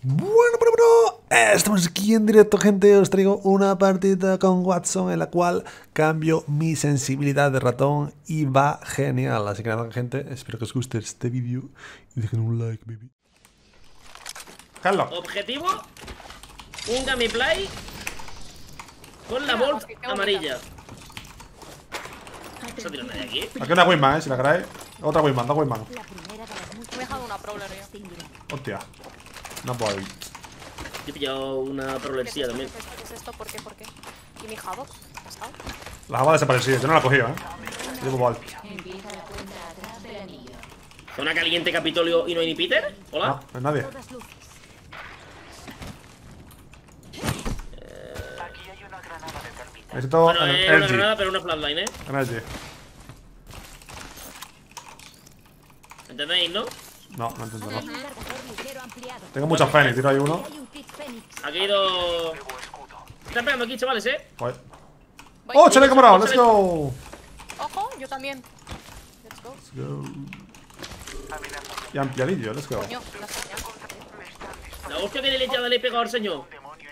Bueno, estamos aquí en directo, gente. Os traigo una partida con Wattson en la cual cambio mi sensibilidad de ratón y va genial. Así que nada, gente, espero que os guste este vídeo y dejen un like, baby. Carlos. Objetivo: un gameplay con la Bolt amarilla. ¿Eso tiene nadie aquí? Aquí una Wingman, si la queréis. Otra Wingman, dos Wingman. Me he dejado una Prowler yo. Hostia. No puedo ir. Yo he pillado una Prowlercilla también. ¿Qué es esto? ¿Por qué? ¿Por qué? ¿Y mi Havoc? ¿Ha estado? La Java ha desaparecido, yo no la he cogido, Llevo ball. Zona caliente, Capitolio y no hay ni Peter. Hola. No, no hay nadie. Necesito Bueno, una energy. granada, pero una flatline, Energy. ¿Entendéis, no? No, no entiendo, no. Tengo muchas Fénix, tiro ahí uno. Aquí he ido. Están pegando aquí, chavales, Voy. Voy. ¡Oh, chale camarada! ¡Let's go! Ojo, yo también. Let's go. Let's go. Y ampliadillo, let's go. Coño, la señal. La hostia que deletreada le he pegado al señor.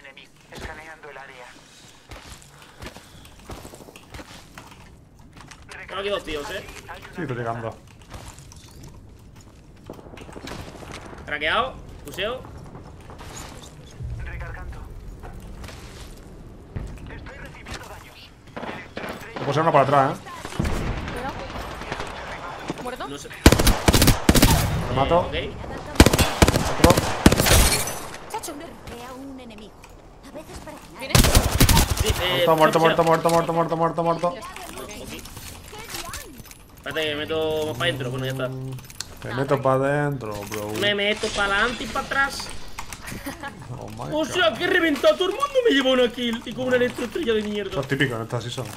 Tengo aquí dos tíos, Sí, estoy llegando. Craqueado, puseo. Me puse uno para atrás, Cuidado. ¿Muerto? No sé. Lo mato. Ok. Otro. Chacho. ¿Viene? Sí, Muerto. Ok. Espérate que me meto más para adentro. Bueno, ya está. Me meto para adentro, bro. Me meto para adelante y para atrás. Oh my O god. sea, que he reventado. Todo el mundo me llevó una kill. Y con una electroestrella de Eso mierda. es típico en esta season.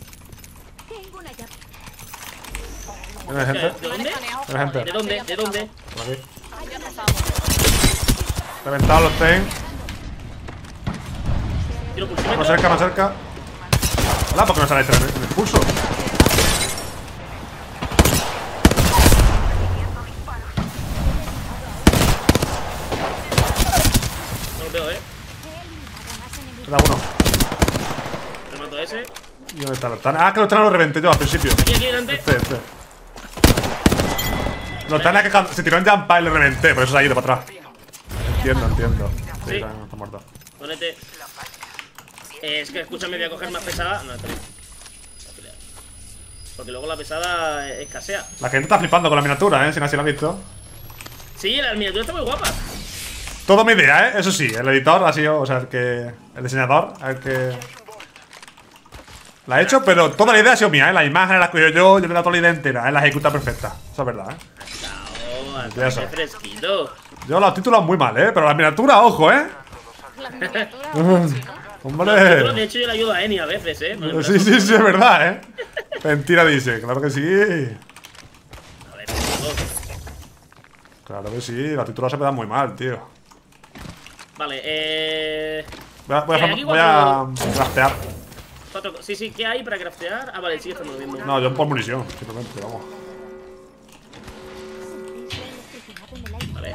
¿Tienes gente? ¿De dónde? ¿Tienes gente? ¿De dónde? ¿De dónde? Por aquí. Ya estábamos. Reventado los ten. Tiro Más pulsímetro. cerca, más cerca. Hola, ¿por qué no sale este en el pulso? No lo veo, Queda uno. Remato a ese. ¿Y dónde está los tan? Ah, que los tan lo reventé yo al principio. Aquí, delante. Este. Los tan que se tiró en jump y le reventé, por eso se ha ido para atrás. Entiendo. Sí. No está muerto. Ponete. Es que escúchame, voy a coger más pesada. No, espera. Porque luego la pesada escasea. La gente está flipando con la miniatura, si nadie la ha visto. Sí, la miniatura está muy guapa. Todo mi idea, Eso sí, el editor ha sido, o sea, el diseñador, el que la ha hecho, pero toda la idea ha sido mía, Las imágenes las he cogido yo le he dado toda la idea entera, La ejecuta perfecta. Eso es verdad, No, Eso. qué fresquito. Yo los títulos muy mal, pero la miniatura, ojo, La miniatura. Sí, ¿no? Hombre. De hecho, yo le ayudo a Eni a veces, Sí, es verdad, Mentira dice, claro que sí. A ver, chicos. Claro que sí, los títulos se me dan muy mal, tío. Vale, Voy a craftear. Sí, ¿qué hay para craftear? Ah, vale, sí, esto no lo mismo. No, yo por munición, simplemente, vamos. Vale.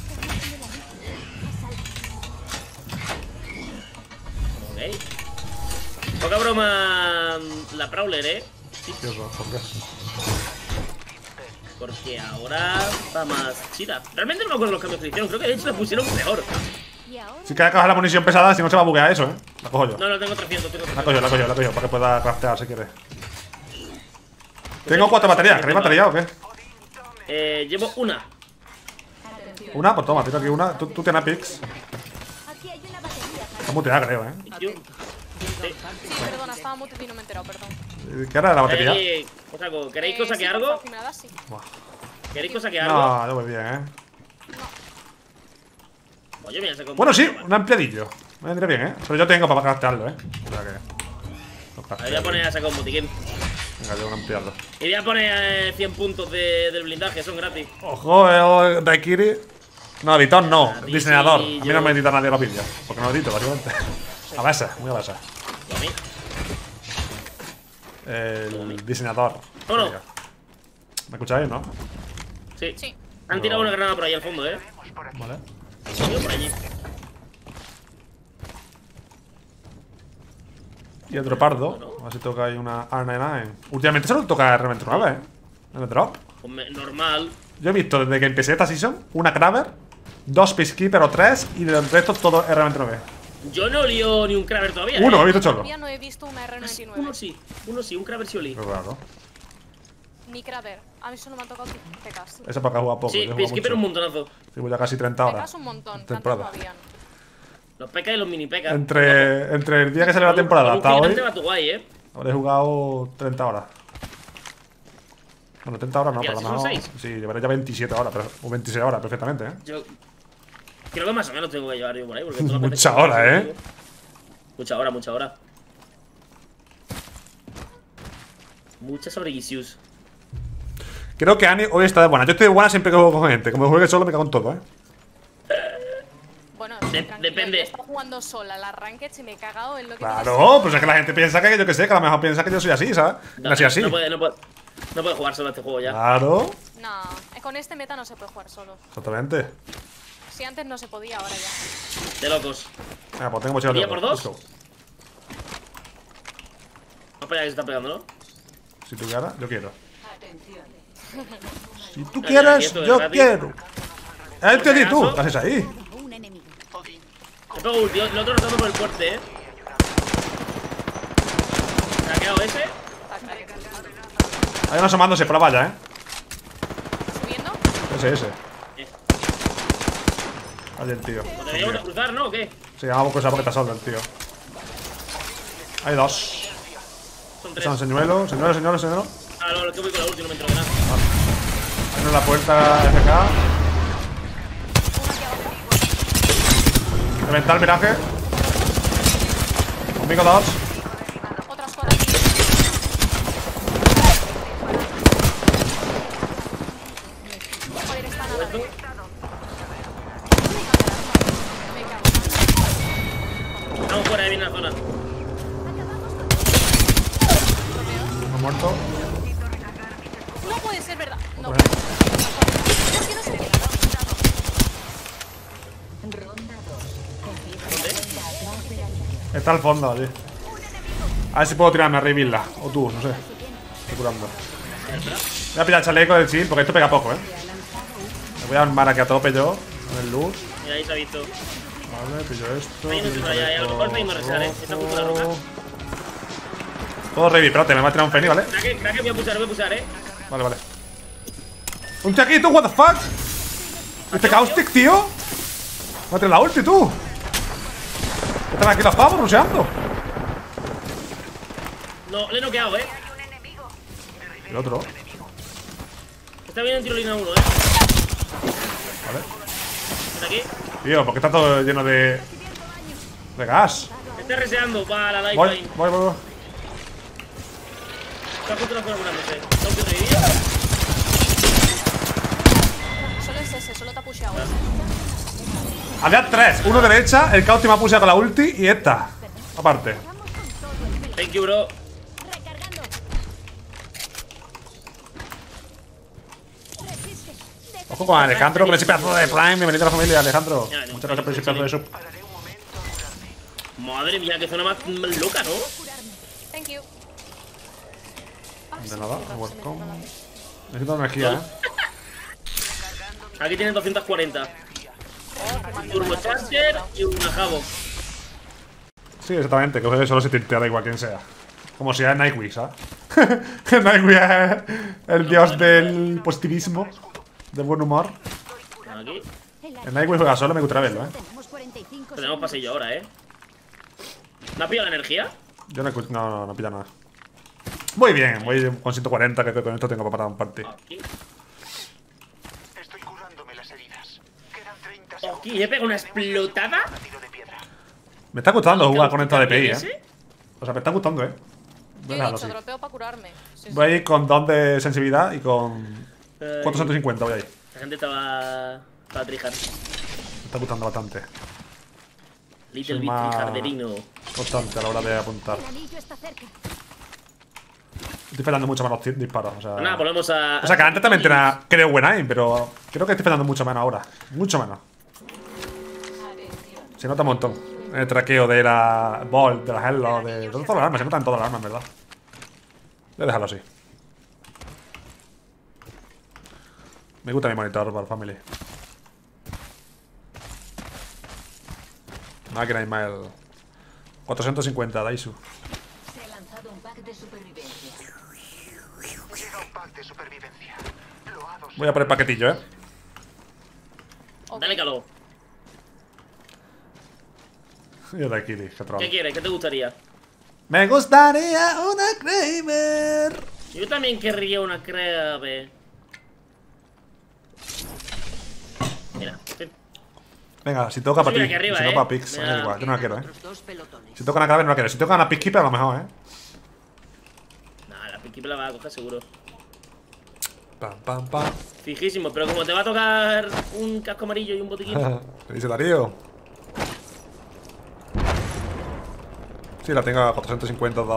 Ok. Poca broma la Prowler, ¿Qué eso? ¿Por qué? Porque ahora va más chida. Realmente no me acuerdo de los cambios que hicieron. Creo que de hecho la pusieron peor. Si queda que coger la munición pesada, si no se va a buguear eso, La cojo yo. No, tengo 300, tengo 300. La cojo yo, para que pueda craftear si quieres. Tengo 4 baterías, ¿queréis batería o qué? Llevo una. Una, pues toma, tiro aquí una. Tú tienes picks. Está muteada, creo, Yo. Perdona, estaba muteado y no me he enterado, perdón. ¿Qué era de la batería? O sea, ¿queréis cosa que sí, algo? si me la das, sí. Buah. ¿Queréis cosa que algo? No, yo voy bien, Oye, mira, se Bueno, sí, un ampliadillo. Me vendría bien, Pero yo tengo para craftearlo, O sea que. Ahí voy a poner a sacar un botiquín. Venga, yo voy a ampliarlo. Y voy a poner 100 puntos del blindaje, son gratis. Ojo, Daikiri. No, editor no, A ti diseñador. sí, A mí no me edita nadie los vídeos. Porque no edito, básicamente. A base, muy a base. ¿Y a mí? El diseñador. Vámonos. ¿Me escucháis, no? Sí. Sí. Han tirado una granada por ahí al fondo, Vale. Sigo por allí. Y otro pardo. A ver si toca ahí una R99. Últimamente solo toca realmente 9, en el drop. Pues normal. Yo he visto desde que empecé esta season una Kraber, 2 Peacekeeper o 3 y del resto todo realmente 9. Yo no lío ni un Kraber todavía. Uno, he visto cholo. Todavía no he visto una R99. Uno sí, un Kraber sí olí. Pero claro. Ni Kraber. A mí solo me han tocado PKs. Esa para acá juega poco. Sí, yo juego Peacekeeper un mucho. montonazo. Llevo ya casi 30 horas. PKs un montón. Tantos Temporada. no habían. Los PK y los mini PK. Entre el día que sale la temporada hasta hoy, Va tu guay, habré jugado 30 horas. Bueno, 30 horas no, ¿Y pero a así lo son mejor. 6? Sí, llevaré ya 27 horas, o 26 horas perfectamente, Yo creo que más o menos tengo que llevar yo por ahí. Porque todas las veces Mucha que hora, juego, ¿eh? Mucha hora, mucha hora. Muchas horiguisius. Creo que Annie hoy está de buena. Yo estoy de buena siempre que juego con gente. Como juegue solo me cago en todo, Bueno, Depende. Yo he estado jugando sola la Ranked y me he cagado en lo que Claro, pues es que la gente piensa que yo que sé, que a lo mejor piensa que yo soy así, ¿sabes? No, así así. No puede jugar solo este juego ya. Claro, No, con este meta no se puede jugar solo. exactamente. Si antes no se podía, ahora ya. De locos. Venga, pues tengo mochila de ¿Iría oro. por dos? Let's go. No para que se está pegando, ¿no? Si tú quieres, yo quiero. Si tú Aquí quieres, esto de yo gratis. quiero. El tío y tú, acaso. ¿qué haces ahí? Me pego ulti, el otro rotando por el fuerte, ¿Se ha quedado ese? Hay uno asomándose por la valla, ¿Subiendo? Ese. Ahí el tío. Pues deberíamos de cruzar, ¿no? ¿O qué? Sí, vamos a cruzar porque está solo el tío. Hay dos. Son tres. Son señuelo. Ah, no, que voy con la ulti, no me entro de nada. Hay uno en la puerta FK. Reventar el miraje. Conmigo dos. Otras 4. Joder, está nada. Me cago. Vamos fuera, viene la zona. Uno muerto. No puede ser verdad. No. Bueno. ¿Por qué no se queda? Está al fondo, allí. A ver si puedo tirarme a revivirla. O tú, no sé. Estoy curando. Voy a pillar el chaleco del chill porque esto pega poco, Me voy a armar aquí a tope yo. Con el luz. Mira, ahí se ha visto. Vale, pillo esto. Ahí no pillo se vaya, el a lo mejor me iba a rezar, Está justo la roca. Puedo revivir, espérate, me va a tirar un penny, ¿vale? Crack, voy a pulsar, Vale. ¡Un chaquito, what the fuck! ¿Este caustic, tío? Va a tirar la ulti, tú. Están aquí los pavos rusheando. No, le he noqueado, El otro. Está bien en tirolina uno, Vale. Está aquí. Tío, porque está todo lleno de gas. Me está reseando para la Voy. lifeline. Está justo la zona curándose. Tengo que revivir. Solo es ese, solo te ha pusheado. Había tres. Uno derecha, el Cauti me ha puesto con la ulti y esta. Aparte. Thank you, bro. Ojo con Alejandro, con ese pedazo de Prime. Bienvenido a la familia, Alejandro. Ya, no, Muchas gracias por ese pedazo de sub. Madre mía, qué zona más loca, ¿no? Thank you. De nada, welcome. Necesito energía, Aquí tienen 240. Turbo Charger y un Jabo. Sí, exactamente, que solo se tiltea, da igual quien sea. Como si es Nightwing, ¿sabes? Nightwing es el dios del positivismo, del buen humor. Aquí. El Nightwing juega solo, me gustaría verlo, Tenemos pasillo ahora, ¿Me ha pillado la energía? Yo no pilla nada. Muy bien, voy con 140, que con esto tengo para parar un party. Aquí. Estoy curándome las heridas. Quedan 30 Aquí, le pego una explotada. tiro de piedra. Me está gustando jugar con esta DPI, ¿Ese? O sea, me está gustando, Yo Voy a he dejarlo dicho, así. dropeo para curarme. Sí, sí. Voy a ir con 2 de sensibilidad y con 450, voy a ir. La gente estaba tryhard. Me está gustando bastante. Little Soy bit más tryharderino. constante a la hora de apuntar. Estoy fallando mucho menos disparos, o sea... Pues nada, volvemos a. O sea, que antes también tenía, creo, buen aim, pero creo que estoy fallando mucho menos ahora. Mucho menos. Se nota un montón. El traqueo de la Bolt, de las Hello, de todas las armas. Se notan todas las armas, en verdad. Voy a dejarlo así. Me gusta mi monitor, por family. Máquina Ismael. 450, Daisu. Se ha lanzado un pack de supervivencia. Llega un pack de supervivencia. Loados. Voy a por el paquetillo, Ok. Dale calor. Yo de aquí, dije, troll. ¿Qué quieres? ¿Qué te gustaría? Me gustaría una Kramer. Yo también querría una crave. Mira, Venga, si toca para Mira ti. aquí arriba, Si no para Pix, Mira. da igual, yo no la quiero, Otros 2 pelotones. Si toca una Kramer, no la quiero. Si toca una Peacekeeper, a lo mejor, nah, la Peacekeeper la va a coger seguro. Pam, pam, pam. Fijísimo, pero como te va a tocar un casco amarillo y un botiquín. ¿Qué dice Darío? Sí, la tengo a 450 2.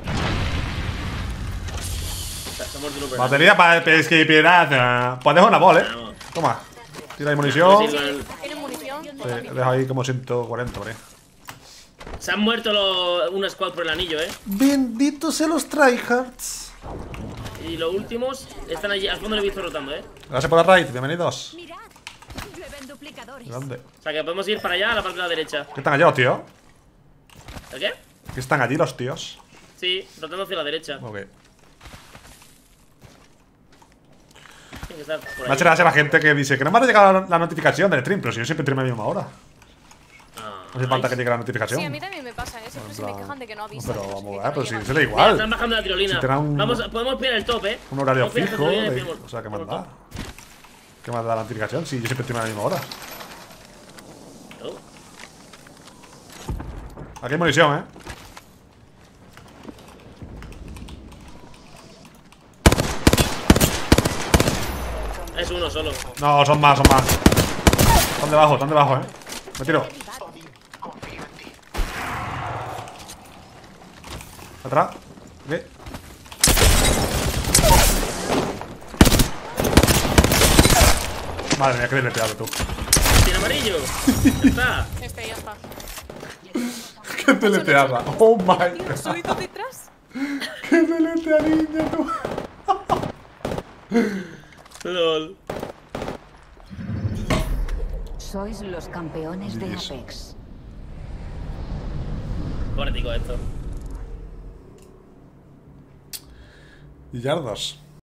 Se ha muerto un Uber. Batería para el Peacekeeper. Pues dejo una bol, Vamos. Toma. Tira ahí munición. Sí, ¿Tienes munición? Sí, dejo ahí como 140, por ahí. Se han muerto una squad por el anillo, Benditos sean los tryhards. Y los últimos están allí. Al fondo lo he visto rotando, Gracias por la raid, bienvenidos. Mirad, llueven duplicadores. ¿Dónde? O sea que podemos ir para allá, a la parte de la derecha. ¿Qué están allí los tíos? ¿El qué? ¿Qué están allí los tíos? Sí, rotando hacia la derecha. Ok. Tiene que estar por Me ahí. hace gracia la gente que dice que no me ha llegado la notificación del stream, pero si yo siempre stream a la misma hora. Ah, No hace falta que nice. llegue la notificación. Sí, a mí también me pasa, ¿eh? Siempre se me quejan de que no avisan. Pero no sé vamos qué, a ver, que no pero si llegan. se da Mira, igual. están bajando la tirolina. Si te dan Podemos pillar el top, un horario Podemos pillar fijo, la tirolina y pillamos- o sea, ¿qué más da? ¿Qué más da la notificación? Si yo siempre stream a la misma hora. Oh. Aquí hay munición, Es uno solo. No, son más, son más. Están debajo, Me tiro. Odin, confío en ti. Atrás. ¿Qué? Madre mía, qué deleteado tú. Tiene amarillo. Ya está. Este ya está. Qué deleteada. Oh my god. ¿Subito detrás? Qué deleteadilla tú. LOL. Sois los campeones de Dios. Apex. Pobrecito esto. Y yardas.